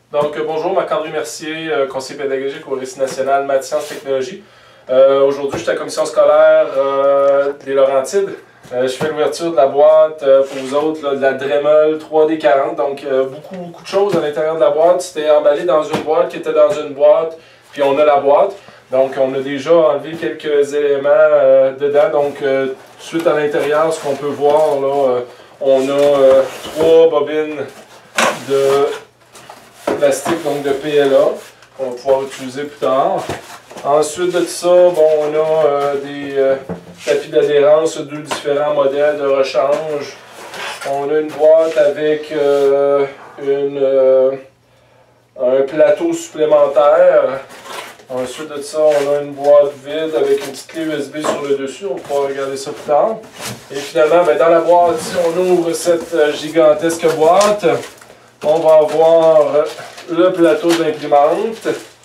Donc, bonjour, Marc-André Mercier, conseiller pédagogique au Récit national Maths Sciences Technologies. Aujourd'hui, je suis à la commission scolaire des Laurentides. Je fais l'ouverture de la boîte pour vous autres, là, de la Dremel 3D40. Donc, beaucoup de choses à l'intérieur de la boîte. C'était emballé dans une boîte qui était dans une boîte, puis on a la boîte. Donc, on a déjà enlevé quelques éléments dedans. Donc, suite à l'intérieur, ce qu'on peut voir, là, on a 3 bobines de plastique, donc de PLA, qu'on va pouvoir utiliser plus tard. Ensuite de ça, bon, on a des tapis d'adhérence, 2 différents modèles de rechange. On a une boîte avec un plateau supplémentaire. Ensuite de ça, on a une boîte vide avec une petite clé USB sur le dessus. On pourra regarder ça plus tard. Et finalement, ben, dans la boîte, si on ouvre cette gigantesque boîte, on va avoir le plateau d'imprimante.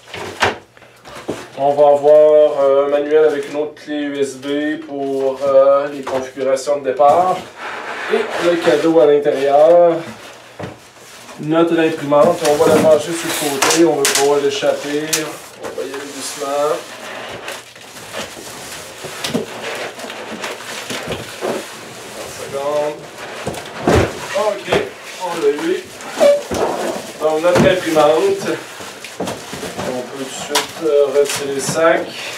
On va avoir un manuel avec une autre clé USB pour les configurations de départ. Et le cadeau à l'intérieur. Notre imprimante, on va la brancher sur le côté, on va pouvoir l'échapper. On va y aller doucement. Une seconde. OK, on l'a eu. Donc, notre imprimante, on peut tout de suite retirer le sac.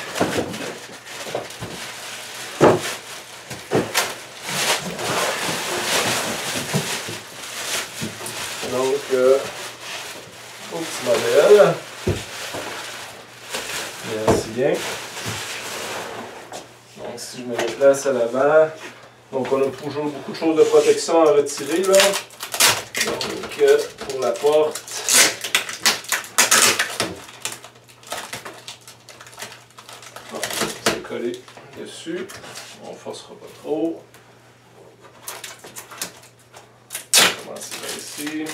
Donc, au petit modèle. Merci bien. Donc, si je me déplace à l'avant, donc on a toujours beaucoup de choses de protection à retirer là. Donc, pour la porte, bon, c'est collé dessus, on ne forcera pas trop. On va commencer par ici.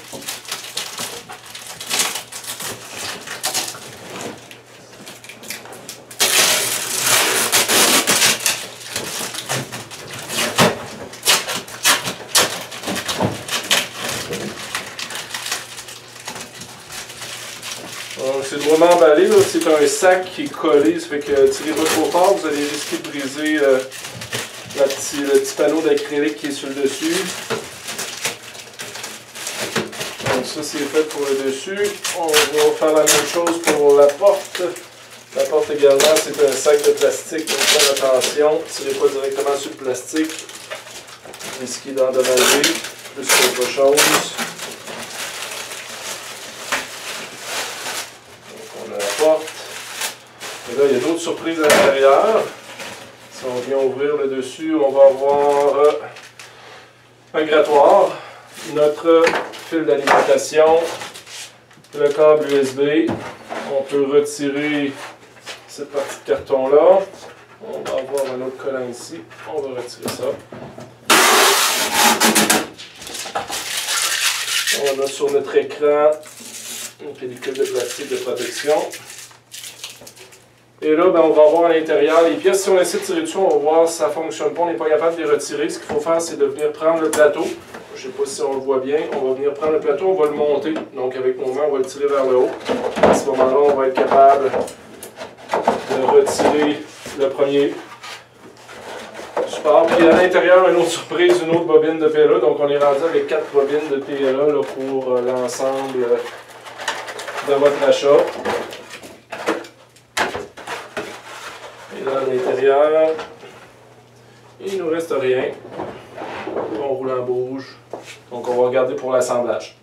C'est vraiment emballé, c'est un sac qui est collé, ça fait que tirez pas trop fort, vous allez risquer de briser le petit panneau d'acrylique qui est sur le dessus. Donc ça c'est fait pour le dessus. On va faire la même chose pour la porte. La porte également, c'est un sac de plastique, donc faites attention, tirez pas directement sur le plastique, risquez d'endommager plus qu'autre chose. Porte. Et là, il y a d'autres surprises à l'intérieur. Si on vient ouvrir le dessus, on va avoir un grattoir, notre fil d'alimentation, le câble USB. On peut retirer cette partie de carton-là. On va avoir un autre collant ici. On va retirer ça. On a sur notre écran une pellicule de plastique de protection. Et là, ben, on va voir à l'intérieur les pièces. Si on essaie de tirer dessus, on va voir si ça ne fonctionne pas. On n'est pas capable de les retirer. Ce qu'il faut faire, c'est de venir prendre le plateau. Je ne sais pas si on le voit bien. On va venir prendre le plateau, on va le monter. Donc avec nos mains, on va le tirer vers le haut. À ce moment-là, on va être capable de retirer le premier support. Puis à l'intérieur, une autre surprise, une autre bobine de PLA. Donc on est rendu avec 4 bobines de PLA là, pour l'ensemble de votre achat. Et là, à l'intérieur, il ne nous reste rien. On roule en bouge. Donc, on va regarder pour l'assemblage.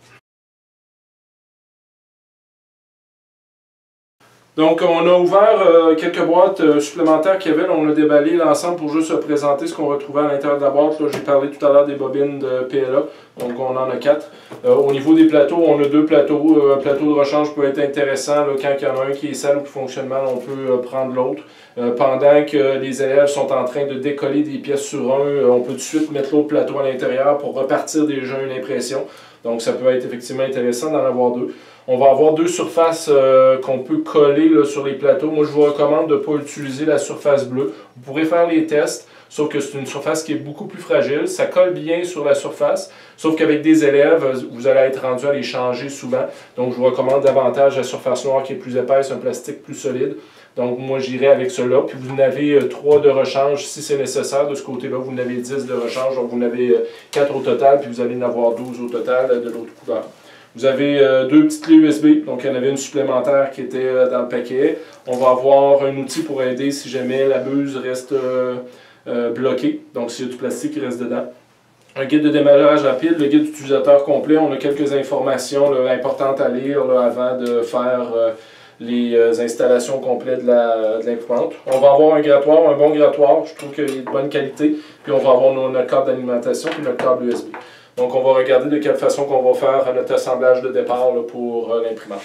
Donc, on a ouvert quelques boîtes supplémentaires qu'il y avait. On a déballé l'ensemble pour juste présenter ce qu'on retrouvait à l'intérieur de la boîte. J'ai parlé tout à l'heure des bobines de PLA. Donc, on en a 4. Au niveau des plateaux, on a 2 plateaux. Un plateau de rechange peut être intéressant. Là, quand il y en a un qui est sale ou qui fonctionne mal, on peut prendre l'autre. Pendant que les élèves sont en train de décoller des pièces sur un, on peut tout de suite mettre l'autre plateau à l'intérieur pour repartir déjà une impression. Donc ça peut être effectivement intéressant d'en avoir deux. On va avoir deux surfaces qu'on peut coller là, sur les plateaux. Moi je vous recommande de ne pas utiliser la surface bleue. Vous pourrez faire les tests, sauf que c'est une surface qui est beaucoup plus fragile. Ça colle bien sur la surface, sauf qu'avec des élèves, vous allez être rendu à les changer souvent. Donc je vous recommande davantage la surface noire qui est plus épaisse, un plastique plus solide. Donc moi j'irai avec cela. Puis vous en avez 3 de rechange si c'est nécessaire. De ce côté-là, vous en avez 10 de rechange. Donc vous en avez 4 au total, puis vous allez en avoir 12 au total de l'autre couleur. Vous avez 2 petites clés USB, donc il y en avait une supplémentaire qui était dans le paquet. On va avoir un outil pour aider si jamais la buse reste bloquée, donc s'il y a du plastique qui reste dedans. Un guide de démarrage rapide, le guide utilisateur complet. On a quelques informations là, importantes à lire là, avant de faire les installations complètes de l'imprimante. On va avoir un grattoir, un bon grattoir, je trouve qu'il est de bonne qualité. Puis on va avoir notre câble d'alimentation et notre câble USB. Donc on va regarder de quelle façon qu'on va faire notre assemblage de départ là, pour l'imprimante.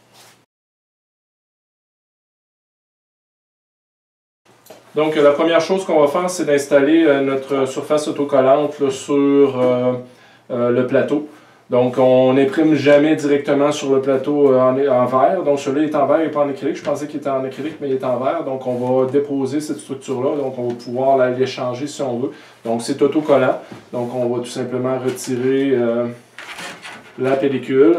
Donc la première chose qu'on va faire, c'est d'installer notre surface autocollante là, sur le plateau. Donc on n'imprime jamais directement sur le plateau en verre. Donc celui-là est en verre et pas en acrylique. Je pensais qu'il était en acrylique, mais il est en verre. Donc on va déposer cette structure-là. Donc on va pouvoir l'échanger si on veut. Donc c'est autocollant. Donc on va tout simplement retirer la pellicule.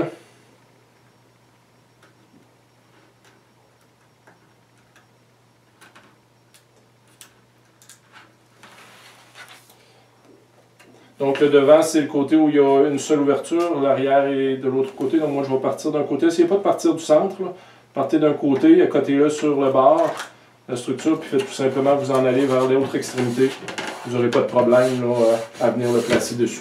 Donc le devant, c'est le côté où il y a une seule ouverture, l'arrière est de l'autre côté. Donc moi je vais partir d'un côté. Essayez pas de partir du centre, là. Partez d'un côté, à côté là sur le bord, la structure, puis faites tout simplement vous en aller vers l'autre extrémité. Vous n'aurez pas de problème là, à venir le placer dessus.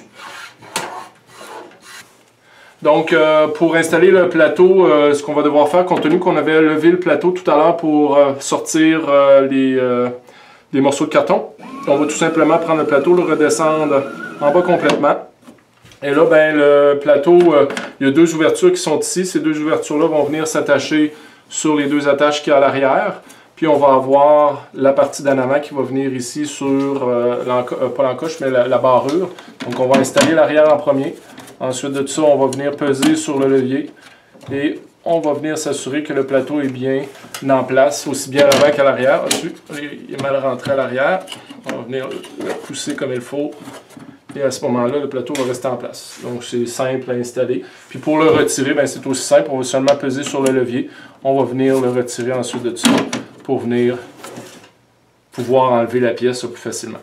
Donc pour installer le plateau, ce qu'on va devoir faire, compte tenu qu'on avait levé le plateau tout à l'heure pour sortir les morceaux de carton, on va tout simplement prendre le plateau, le redescendre en bas complètement. Et là, ben, le plateau, il y a 2 ouvertures qui sont ici. Ces 2 ouvertures-là vont venir s'attacher sur les 2 attaches qu'il y a à l'arrière. Puis on va avoir la partie d'en avant qui va venir ici sur, pas l'encoche, mais la barrure. Donc on va installer l'arrière en premier. Ensuite de ça, on va venir peser sur le levier. Et on va venir s'assurer que le plateau est bien en place, aussi bien à l'avant qu'à l'arrière. Il est mal rentré à l'arrière. On va venir le pousser comme il faut. Et à ce moment-là, le plateau va rester en place. Donc c'est simple à installer. Puis pour le retirer, c'est aussi simple. On va seulement peser sur le levier. On va venir le retirer ensuite de ça pour venir pouvoir enlever la pièce plus facilement.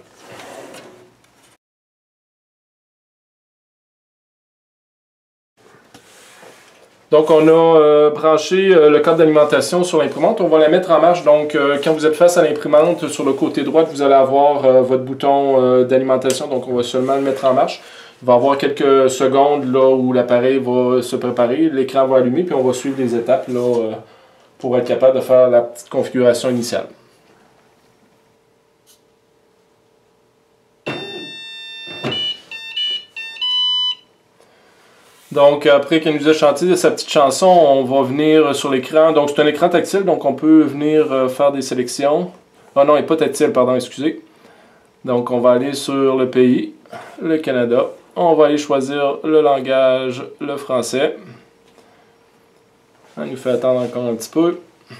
Donc on a branché le câble d'alimentation sur l'imprimante. On va la mettre en marche. Donc quand vous êtes face à l'imprimante, sur le côté droit, vous allez avoir votre bouton d'alimentation. Donc on va seulement le mettre en marche. Il va y avoir quelques secondes là où l'appareil va se préparer. L'écran va allumer, puis on va suivre les étapes là, pour être capable de faire la petite configuration initiale. Donc, après qu'il nous ait chanté sa petite chanson, on va venir sur l'écran. Donc, c'est un écran tactile, donc on peut venir faire des sélections. Ah non, il n'est pas tactile, pardon, excusez. Donc, on va aller sur le pays, le Canada. On va aller choisir le langage, le français. On nous fait attendre encore un petit peu.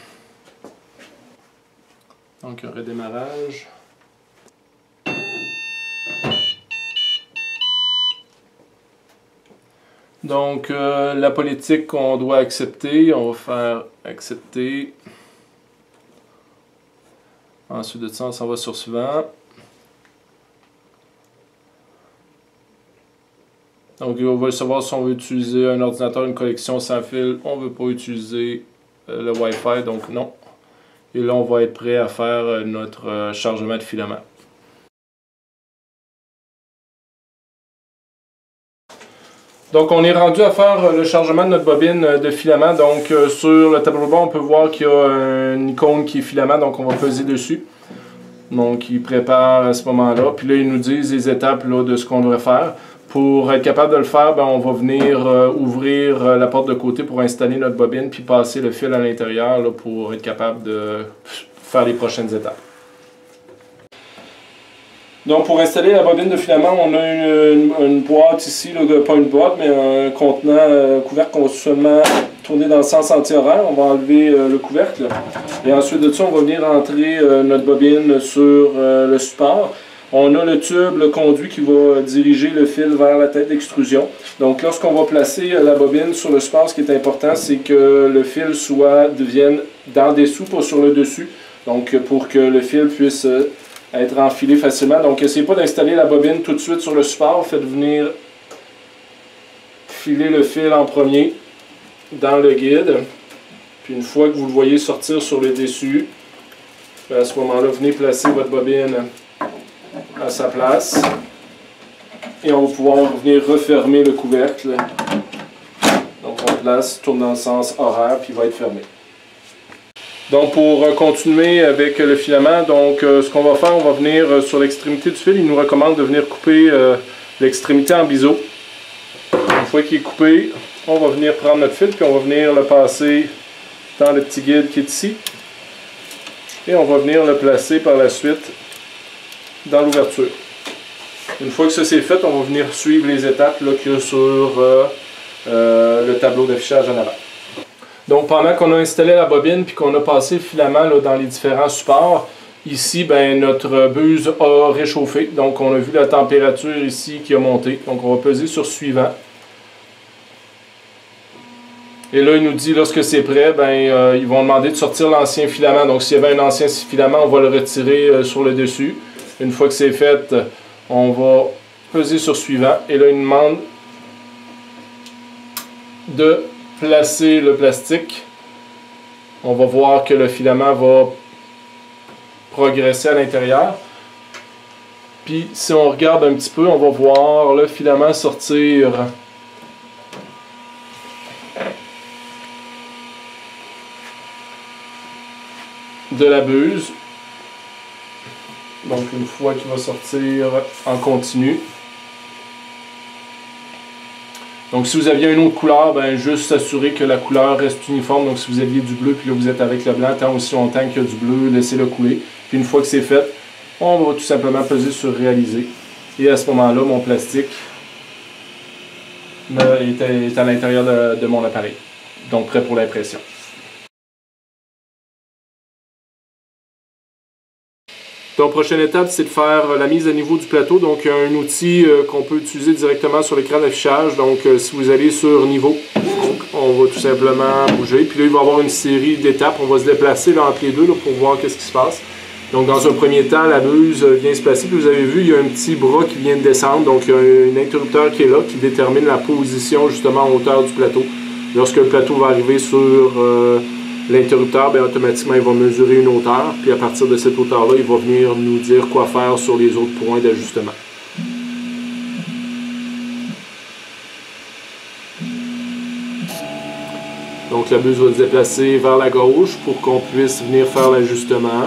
Donc, un redémarrage. Donc, la politique qu'on doit accepter, on va faire accepter. Ensuite de ça, on s'en va sur suivant. Donc, on va savoir si on veut utiliser un ordinateur, une connexion sans fil. On ne veut pas utiliser le Wi-Fi, donc non. Et là, on va être prêt à faire notre chargement de filament. Donc on est rendu à faire le chargement de notre bobine de filament. Donc sur le tableau de bord, on peut voir qu'il y a une icône qui est filament, donc on va peser dessus. Donc il prépare à ce moment-là. Puis là, ils nous disent les étapes là, de ce qu'on devrait faire. Pour être capable de le faire, on va venir ouvrir la porte de côté pour installer notre bobine, puis passer le fil à l'intérieur pour être capable de faire les prochaines étapes. Donc pour installer la bobine de filament, on a une boîte ici, là, pas une boîte, mais un contenant couvercle qu'on va seulement tourner dans le sens anti-horaire. On va enlever le couvercle. Et ensuite de ça, on va venir entrer notre bobine sur le support. On a le tube, le conduit qui va diriger le fil vers la tête d'extrusion. Donc lorsqu'on va placer la bobine sur le support, ce qui est important, c'est que le fil devienne dans le dessous, pas sur le dessus. Donc pour que le fil puisse être enfilé facilement. Donc essayez pas d'installer la bobine tout de suite sur le support. Faites venir filer le fil en premier dans le guide. Puis une fois que vous le voyez sortir sur le dessus, à ce moment-là, venez placer votre bobine à sa place. Et on va pouvoir venir refermer le couvercle. Donc on place, tourne dans le sens horaire, puis il va être fermé. Donc pour continuer avec le filament, donc ce qu'on va faire, on va venir sur l'extrémité du fil. Il nous recommande de venir couper l'extrémité en biseau. Une fois qu'il est coupé, on va venir prendre notre fil, puis on va venir le passer dans le petit guide qui est ici. Et on va venir le placer par la suite dans l'ouverture. Une fois que ça c'est fait, on va venir suivre les étapes qu'il y a sur le tableau d'affichage en avant. Donc pendant qu'on a installé la bobine puis qu'on a passé le filament là, dans les différents supports, ici ben, notre buse a réchauffé. Donc on a vu la température ici qui a monté. Donc on va peser sur suivant. Et là il nous dit lorsque c'est prêt, ben, ils vont demander de sortir l'ancien filament. Donc s'il y avait un ancien filament, on va le retirer sur le dessus. Une fois que c'est fait, on va peser sur suivant. Et là il nous demande de placer le plastique. On va voir que le filament va progresser à l'intérieur. Puis si on regarde un petit peu, on va voir le filament sortir de la buse. Donc une fois qu'il va sortir en continu. Donc si vous aviez une autre couleur, ben juste s'assurer que la couleur reste uniforme. Donc si vous aviez du bleu puis là vous êtes avec le blanc, tant aussi longtemps qu'il y a du bleu, laissez-le couler. Puis une fois que c'est fait, on va tout simplement peser sur réaliser. Et à ce moment-là, mon plastique est à l'intérieur de mon appareil. Donc prêt pour l'impression. Donc, prochaine étape, c'est de faire la mise à niveau du plateau. Donc, il y a un outil qu'on peut utiliser directement sur l'écran d'affichage. Donc, si vous allez sur niveau, on va tout simplement bouger. Puis là, il va y avoir une série d'étapes. On va se déplacer là, entre les deux là, pour voir qu'est-ce qui se passe. Donc, dans un premier temps, la buse vient se placer. Puis vous avez vu, il y a un petit bras qui vient de descendre. Donc, il y a un interrupteur qui est là, qui détermine la position justement en hauteur du plateau. Lorsque le plateau va arriver sur l'interrupteur, bien, automatiquement, il va mesurer une hauteur. Puis à partir de cette hauteur-là, il va venir nous dire quoi faire sur les autres points d'ajustement. Donc la buse va se déplacer vers la gauche pour qu'on puisse venir faire l'ajustement.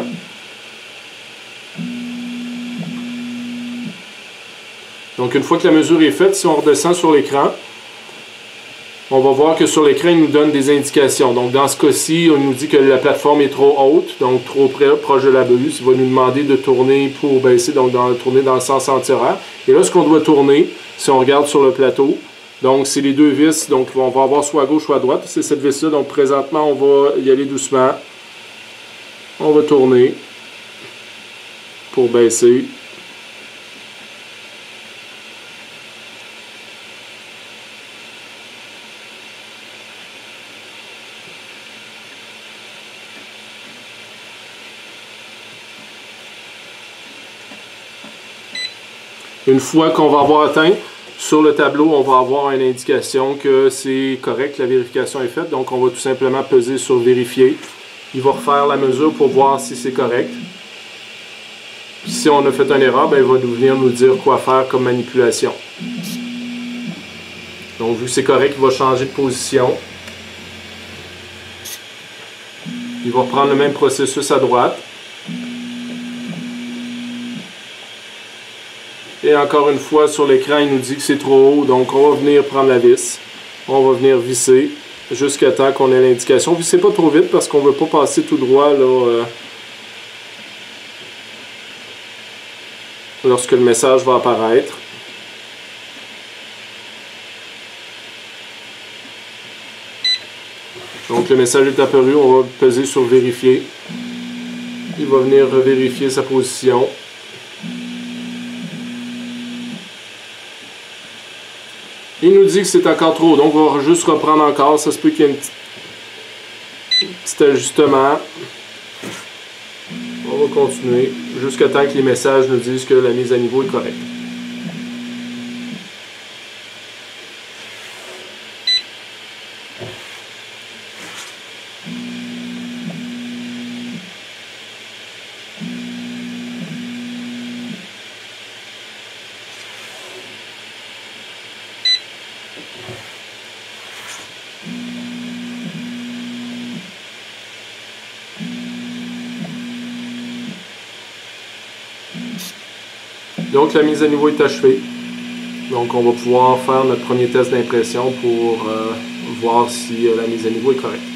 Donc une fois que la mesure est faite, si on redescend sur l'écran, on va voir que sur l'écran, il nous donne des indications. Donc dans ce cas-ci, on nous dit que la plateforme est trop haute, donc trop proche de la buse. Il va nous demander de tourner pour baisser, donc tourner dans le sens anti-horaire. Et là, ce qu'on doit tourner, si on regarde sur le plateau, donc c'est les deux vis, donc on va avoir soit à gauche, soit à droite. C'est cette vis-là, donc présentement, on va y aller doucement. On va tourner pour baisser. Une fois qu'on va avoir atteint, sur le tableau, on va avoir une indication que c'est correct, la vérification est faite. Donc, on va tout simplement peser sur vérifier. Il va refaire la mesure pour voir si c'est correct. Puis, si on a fait une erreur, ben, il va venir nous dire quoi faire comme manipulation. Donc, vu que c'est correct, il va changer de position. Il va reprendre le même processus à droite. Et encore une fois, sur l'écran, il nous dit que c'est trop haut. Donc, on va venir prendre la vis. On va venir visser jusqu'à temps qu'on ait l'indication. Vissez pas trop vite parce qu'on ne veut pas passer tout droit là, lorsque le message va apparaître. Donc le message est apparu, on va peser sur vérifier. Il va venir vérifier sa position. Il nous dit que c'est encore trop, donc on va juste reprendre encore. Ça se peut qu'il y ait un petit ajustement. On va continuer jusqu'à temps que les messages nous disent que la mise à niveau est correcte. Donc la mise à niveau est achevée. Donc on va pouvoir faire notre premier test d'impression pour voir si la mise à niveau est correcte.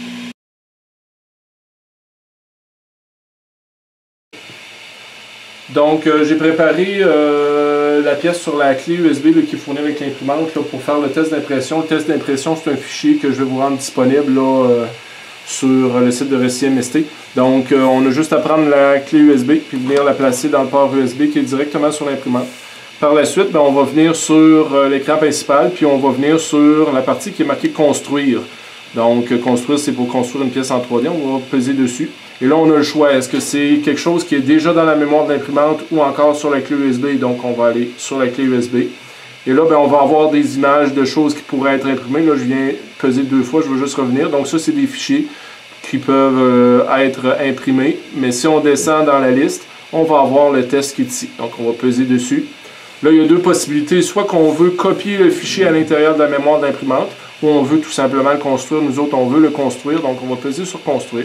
Donc j'ai préparé la pièce sur la clé USB qui est fournie avec l'imprimante pour faire le test d'impression. Le test d'impression, c'est un fichier que je vais vous rendre disponible là, sur le site de Récit MST. Donc on a juste à prendre la clé USB puis venir la placer dans le port USB qui est directement sur l'imprimante. Par la suite, on va venir sur l'écran principal puis on va venir sur la partie qui est marquée construire. Donc construire, c'est pour construire une pièce en 3D. On va peser dessus. Et là, on a le choix. Est-ce que c'est quelque chose qui est déjà dans la mémoire de l'imprimante ou encore sur la clé USB? Donc on va aller sur la clé USB. Et là, on va avoir des images de choses qui pourraient être imprimées. Là, je viens peser 2 fois, je veux juste revenir. Donc ça, c'est des fichiers qui peuvent être imprimés. Mais si on descend dans la liste, on va avoir le test qui est ici. Donc on va peser dessus. Là, il y a 2 possibilités. Soit qu'on veut copier le fichier à l'intérieur de la mémoire d'imprimante, ou on veut tout simplement le construire. Nous autres, on veut le construire. Donc on va peser sur construire.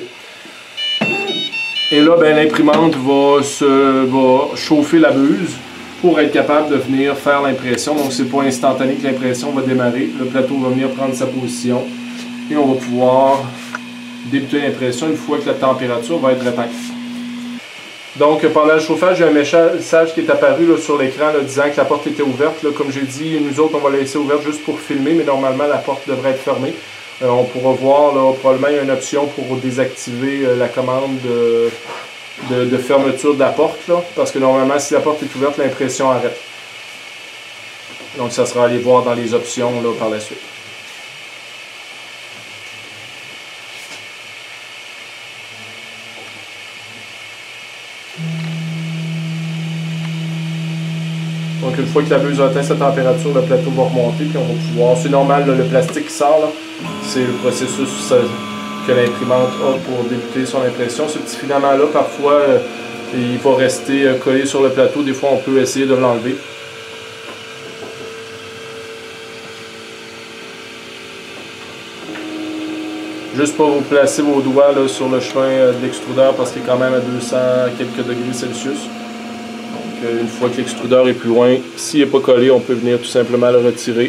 Et là, l'imprimante va chauffer la buse pour être capable de venir faire l'impression. Donc c'est pas instantané que l'impression va démarrer. Le plateau va venir prendre sa position et on va pouvoir débuter l'impression une fois que la température va être atteinte. Donc pendant le chauffage, il y a un message qui est apparu là, sur l'écran disant que la porte était ouverte. Là, comme j'ai dit, nous autres, on va la laisser ouverte juste pour filmer, mais normalement la porte devrait être fermée. On pourra voir, là, probablement il y a une option pour désactiver la commande de fermeture de la porte, là, parce que normalement si la porte est ouverte, l'impression arrête. Donc ça sera à aller voir dans les options là, par la suite. Donc une fois que la buse a atteint sa température, le plateau va remonter puis on va pouvoir. C'est normal, là, le plastique qui sort, c'est le processus que l'imprimante a pour débuter son impression. Ce petit filament-là, parfois, il va rester collé sur le plateau. Des fois, on peut essayer de l'enlever. Juste pour vous placer vos doigts là, sur le chemin de l'extrudeur parce qu'il est quand même à 200 quelques degrés Celsius. Une fois que l'extrudeur est plus loin, s'il n'est pas collé, on peut venir tout simplement le retirer.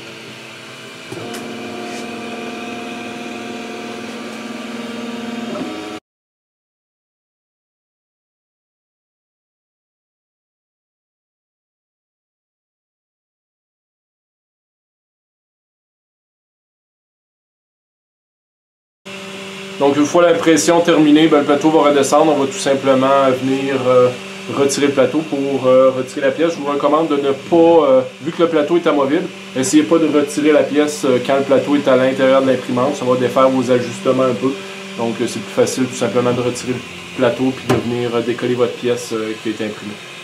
Donc une fois l'impression terminée, le plateau va redescendre. On va tout simplement venir retirer le plateau pour retirer la pièce. Je vous recommande de ne pas, vu que le plateau est amovible, essayez pas de retirer la pièce quand le plateau est à l'intérieur de l'imprimante. Ça va défaire vos ajustements un peu. Donc c'est plus facile tout simplement de retirer le plateau puis de venir décoller votre pièce qui est imprimée.